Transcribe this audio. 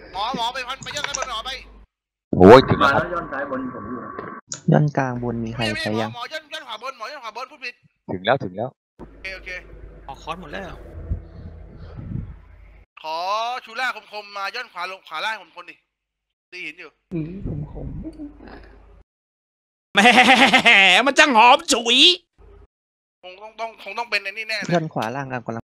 หมอไปพันไปย่อนซ้ายบนหมอไปโอ้ยถึงแล้วย้อนซ้ายบนผมอยู่ย่อนกลางบนมีใครใช้ยังหมอย่อนขวาบนหมอย่อนขวาบนพูดผิดถึงแล้วโอเคออกคอร์สหมดแล้วขอชูล่าคมมาย่อนขวาลงขวาล่างผมคนดิตีหินอยู่แหมมันจังหอมฉุยคงต้องเป็นในนี่แน่เลยย่อนขวาล่างกลางกำลัง